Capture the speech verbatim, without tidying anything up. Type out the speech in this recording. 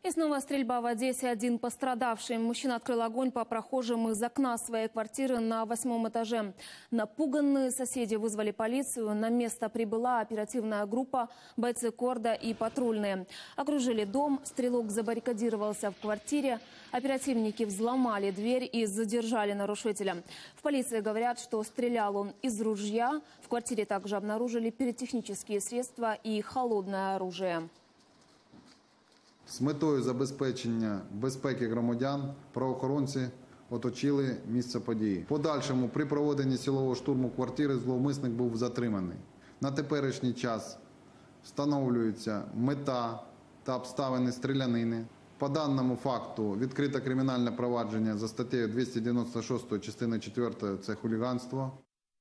И снова стрельба в Одессе. Один пострадавший. Мужчина открыл огонь по прохожим из окна своей квартиры на восьмом этаже. Напуганные соседи вызвали полицию. На место прибыла оперативная группа, бойцы Корда и патрульные. Окружили дом. Стрелок забаррикадировался в квартире. Оперативники взломали дверь и задержали нарушителя. В полиции говорят, что стрелял он из ружья. В квартире также обнаружили пиротехнические средства и холодное оружие. З метою забезпечення безпеки громадян правоохоронці оточили місце події. В подальшому при проведенні силового штурму квартири зловмисник був затриманий. На теперішній час встановлюється мета та обставини стрілянини. По даному факту відкрито кримінальне провадження за статтею двісті дев'яносто шість частини четвертої – це хуліганство.